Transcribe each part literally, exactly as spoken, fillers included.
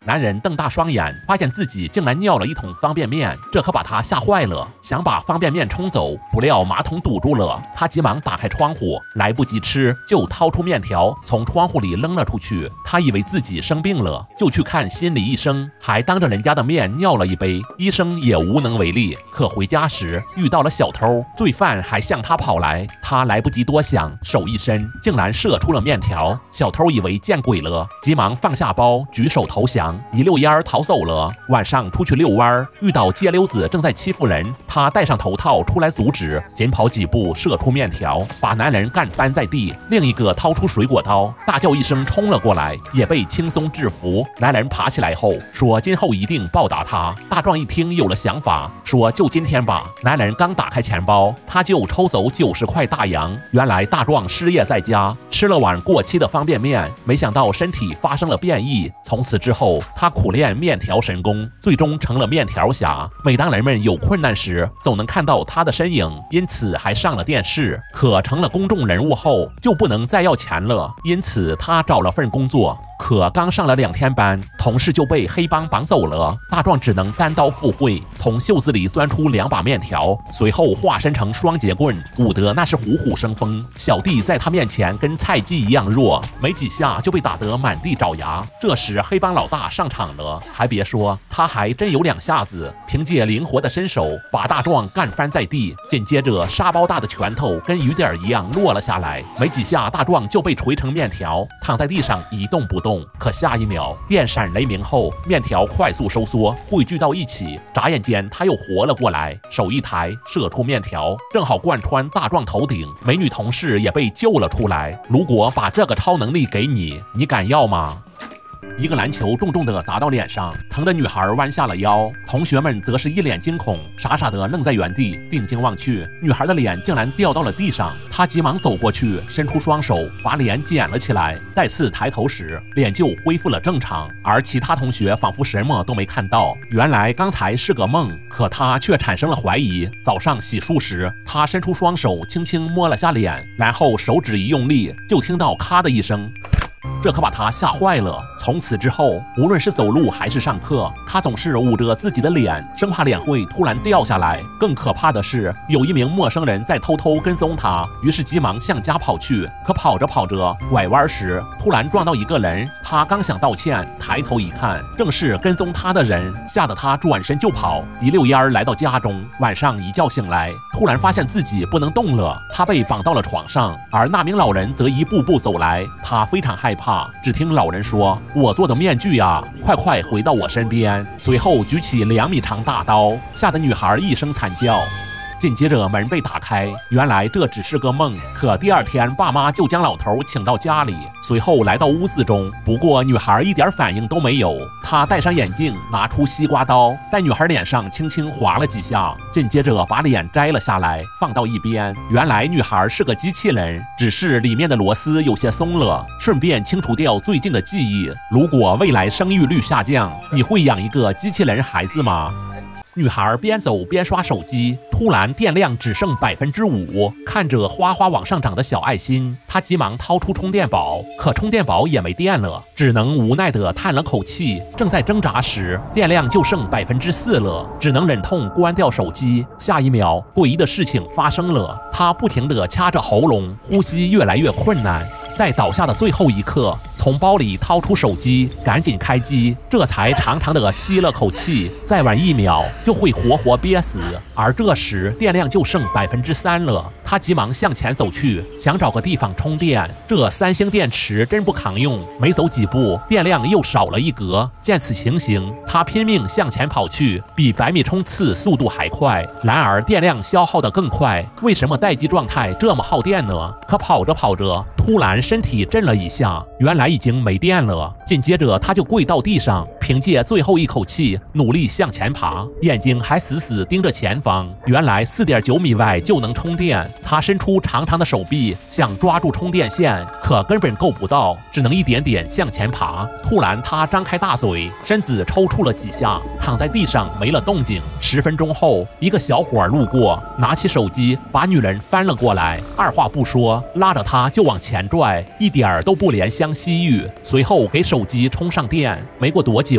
男人瞪大双眼，发现自己竟然尿了一桶方便面，这可把他吓坏了，想把方便面冲走，不料马桶堵住了。他急忙打开窗户，来不及吃，就掏出面条从窗户里扔了出去。他以为自己生病了，就去看心理医生，还当着人家的面尿了一杯，医生也无能为力。可回家时遇到了小偷，罪犯还向他跑来，他来不及多想，手一伸，竟然射出了面条。小偷以为见鬼了，急忙放下包，举手投降，一溜烟儿逃走了。晚上出去遛弯，遇到街溜子正在欺负人，他戴上头套出来阻止，紧跑几步射出面条，把男人干翻在地。另一个掏出水果刀，大叫一声冲了过来，也被轻松制服。男人爬起来后说今后一定报答他。大壮一听有了想法，说就今天吧。男人刚打开钱包，他就抽走九十块大洋。原来大壮失业在家，吃了碗过期的方便面，没想到身体发生了变异。从此之后，他苦练面条神功，最终成了面条侠。每当人们有困难时，总能看到他的身影，因此还上了电视。可成了公众人物后，就不能再要钱了，因此他找了份工作。可刚上了两天班，同事就被黑帮绑走了。大壮只能单刀赴会，从袖子里钻出两把面条，随后化身成双节棍，舞得那是虎虎生风。小弟在他面前跟菜鸡一样弱，没几下就被打得满地找牙。这时黑帮老大上场了，还别说，他还真有两下子，凭借灵活的身手把大壮干翻在地。紧接着沙包大的拳头跟雨点一样落了下来，没几下大壮就被捶成面条，躺在地上一动不动。可下一秒电闪雷鸣后，面条快速收缩汇聚到一起，眨眼间他又活了过来，手一抬射出面条，正好贯穿大壮头顶。美女同事也被救了出来。如果把这个超能力给你，你敢要吗？一个篮球重重地砸到脸上，疼的女孩弯下了腰，同学们则是一脸惊恐，傻傻地愣在原地，定睛望去，女孩的脸竟然掉到了地上。她急忙走过去，伸出双手把脸捡了起来，再次抬头时，脸就恢复了正常。而其他同学仿佛什么都没看到，原来刚才是个梦，可她却产生了怀疑。早上洗漱时，她伸出双手轻轻摸了下脸，然后手指一用力，就听到咔的一声，这可把他吓坏了。从此之后，无论是走路还是上课，他总是捂着自己的脸，生怕脸会突然掉下来。更可怕的是，有一名陌生人在偷偷跟踪他，于是急忙向家跑去。可跑着跑着，拐弯时突然撞到一个人，他刚想道歉，抬头一看，正是跟踪他的人，吓得他转身就跑。一溜烟来到家中，晚上一觉醒来，突然发现自己不能动了，他被绑到了床上，而那名老人则一步步走来，他非常害怕。只听老人说：“我做的面具呀，快快回到我身边。”随后举起两米长大刀，吓得女孩一声惨叫。紧接着门被打开，原来这只是个梦。可第二天爸妈就将老头请到家里，随后来到屋子中，不过女孩一点反应都没有。他戴上眼镜，拿出西瓜刀，在女孩脸上轻轻划了几下，紧接着把脸摘了下来，放到一边。原来女孩是个机器人，只是里面的螺丝有些松了，顺便清除掉最近的记忆。如果未来生育率下降，你会养一个机器人孩子吗？女孩边走边刷手机，突然电量只剩百分之五，看着哗哗往上涨的小爱心，她急忙掏出充电宝，可充电宝也没电了，只能无奈地叹了口气。正在挣扎时，电量就剩百分之四了，只能忍痛关掉手机。下一秒，诡异的事情发生了，她不停地掐着喉咙，呼吸越来越困难。在倒下的最后一刻，从包里掏出手机，赶紧开机，这才长长的吸了口气。再晚一秒就会活活憋死。而这时电量就剩百分之三了，他急忙向前走去，想找个地方充电。这三星电池真不抗用，没走几步，电量又少了一格。见此情形，他拼命向前跑去，比百米冲刺速度还快。然而电量消耗得更快，为什么待机状态这么耗电呢？可跑着跑着，突然身体震了一下，原来已经没电了。紧接着他就跪到地上，凭借最后一口气努力向前爬，眼睛还死死盯着前方。原来 四点九米外就能充电。他伸出长长的手臂想抓住充电线，可根本够不到，只能一点点向前爬。突然他张开大嘴，身子抽搐了几下，躺在地上没了动静。十分钟后，一个小伙路过，拿起手机把女人翻了过来，二话不说拉着她就往前拽，一点儿都不怜香惜玉。随后给手机充上电，没过多久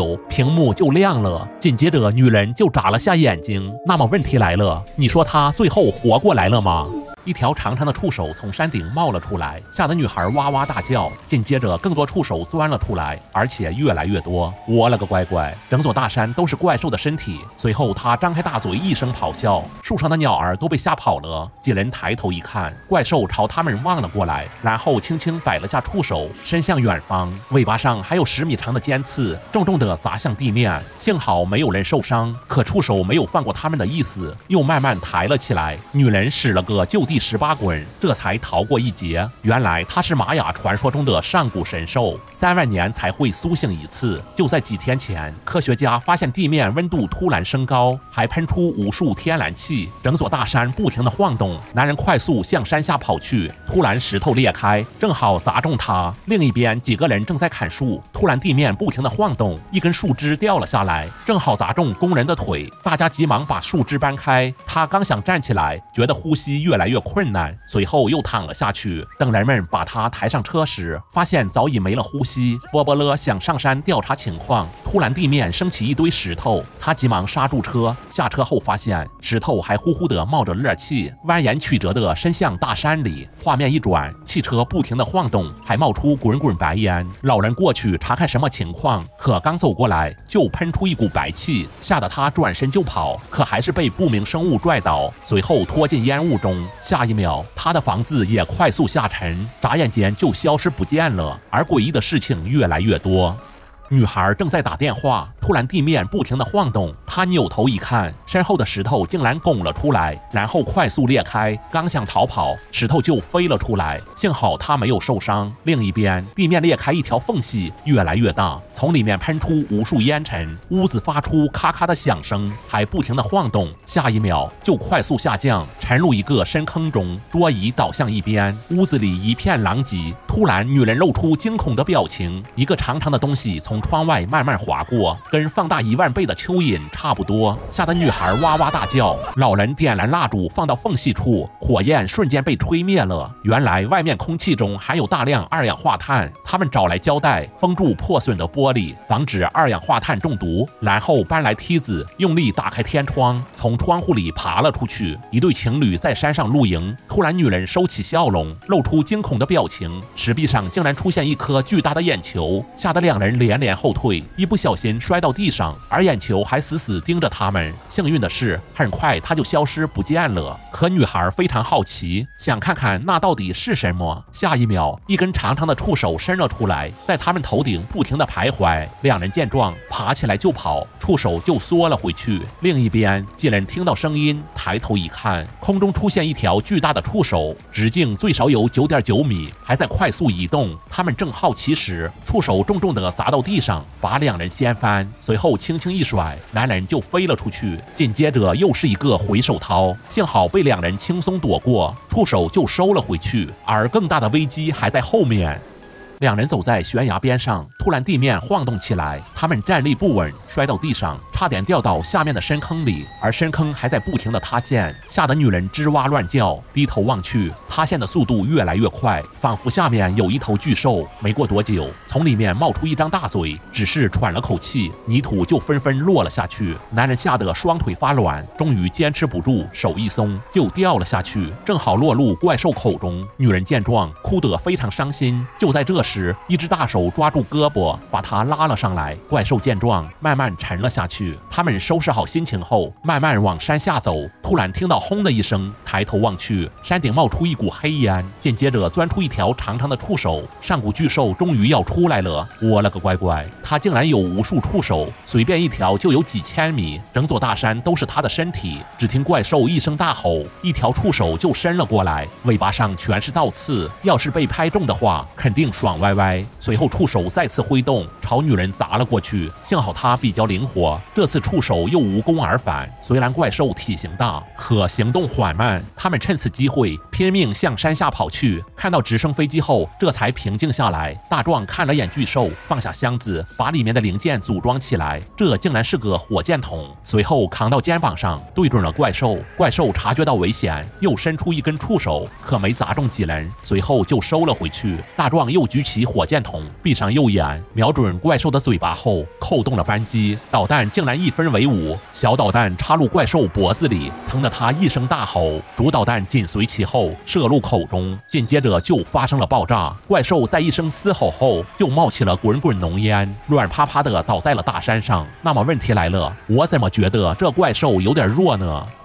久，屏幕就亮了，紧接着女人就眨了下眼睛。那么问题来了，你说她最后活过来了吗？一条长长的触手从山顶冒了出来，吓得女孩哇哇大叫。紧接着，更多触手钻了出来，而且越来越多。我了个乖乖，整座大山都是怪兽的身体。随后，他张开大嘴，一声咆哮，树上的鸟儿都被吓跑了。几人抬头一看，怪兽朝他们望了过来，然后轻轻摆了下触手，伸向远方，尾巴上还有十米长的尖刺，重重地砸向地面。幸好没有人受伤，可触手没有放过他们的意思，又慢慢抬了起来。女人使了个就地十八滚，这才逃过一劫。原来他是玛雅传说中的上古神兽，三万年才会苏醒一次。就在几天前，科学家发现地面温度突然升高，还喷出无数天然气，整座大山不停地晃动。男人快速向山下跑去，突然石头裂开，正好砸中他。另一边，几个人正在砍树，突然地面不停地晃动，一根树枝掉了下来，正好砸中工人的腿。大家急忙把树枝搬开，他刚想站起来，觉得呼吸越来越困难，随后又躺了下去。等人们把他抬上车时，发现早已没了呼吸。佛伯勒想上山调查情况，突然地面升起一堆石头，他急忙刹住车。下车后发现石头还呼呼地冒着热气，蜿蜒曲折地伸向大山里。画面一转，汽车不停地晃动，还冒出滚滚白烟。老人过去查看什么情况，可刚走过来就喷出一股白气，吓得他转身就跑，可还是被不明生物拽倒，随后拖进烟雾中。下一秒，他的房子也快速下沉，眨眼间就消失不见了。而诡异的事情越来越多。女孩正在打电话，突然地面不停地晃动，她扭头一看，身后的石头竟然拱了出来，然后快速裂开，刚想逃跑，石头就飞了出来。幸好她没有受伤。另一边，地面裂开一条缝隙，越来越大，从里面喷出无数烟尘，屋子发出咔咔的响声，还不停地晃动。下一秒就快速下降，沉入一个深坑中，桌椅倒向一边，屋子里一片狼藉。突然，女人露出惊恐的表情，一个长长的东西从窗外慢慢划过，跟放大一万倍的蚯蚓差不多，吓得女孩哇哇大叫。老人点燃蜡烛放到缝隙处，火焰瞬间被吹灭了。原来外面空气中含有大量二氧化碳，他们找来胶带封住破损的玻璃，防止二氧化碳中毒，然后搬来梯子，用力打开天窗，从窗户里爬了出去。一对情侣在山上露营，突然女人收起笑容，露出惊恐的表情，石壁上竟然出现一颗巨大的眼球，吓得两人连连后退，一不小心摔到地上，而眼球还死死盯着他们。幸运的是，很快它就消失不见了。可女孩非常好奇，想看看那到底是什么。下一秒，一根长长的触手伸了出来，在他们头顶不停地徘徊。两人见状，爬起来就跑，触手就缩了回去。另一边，几人听到声音，抬头一看，空中出现一条巨大的触手，直径最少有 九点九米，还在快速移动。他们正好奇时，触手重重地砸到地上，把两人掀翻，随后轻轻一甩，男人就飞了出去。紧接着又是一个回手掏，幸好被两人轻松躲过，触手就收了回去。而更大的危机还在后面。两人走在悬崖边上，突然地面晃动起来，他们站立不稳，摔到地上，差点掉到下面的深坑里，而深坑还在不停地塌陷，吓得女人吱哇乱叫。低头望去，塌陷的速度越来越快，仿佛下面有一头巨兽。没过多久，从里面冒出一张大嘴，只是喘了口气，泥土就纷纷落了下去。男人吓得双腿发软，终于坚持不住，手一松就掉了下去，正好落入怪兽口中。女人见状，哭得非常伤心。就在这时，时，一只大手抓住胳膊，把他拉了上来。怪兽见状，慢慢沉了下去。他们收拾好心情后，慢慢往山下走。突然听到轰的一声，抬头望去，山顶冒出一股黑烟，紧接着钻出一条长长的触手。上古巨兽终于要出来了！我了个乖乖，它竟然有无数触手，随便一条就有几千米，整座大山都是它的身体。只听怪兽一声大吼，一条触手就伸了过来，尾巴上全是倒刺，要是被拍中的话，肯定爽歪歪。随后触手再次挥动，朝女人砸了过去。幸好它比较灵活，这这次触手又无功而返。虽然怪兽体型大，可行动缓慢，他们趁此机会拼命向山下跑去。看到直升飞机后，这才平静下来。大壮看了眼巨兽，放下箱子，把里面的零件组装起来。这竟然是个火箭筒，随后扛到肩膀上，对准了怪兽。怪兽察觉到危险，又伸出一根触手，可没砸中几人，随后就收了回去。大壮又举起火箭筒，闭上右眼，瞄准怪兽的嘴巴后，扣动了扳机，导弹竟然一分为五，小导弹插入怪兽脖子里，疼得他一声大吼。主导弹紧随其后，射入口中，紧接着就发生了爆炸。怪兽在一声嘶吼后，又冒起了滚滚浓烟，软趴趴的倒在了大山上。那么问题来了，我怎么觉得这怪兽有点弱呢？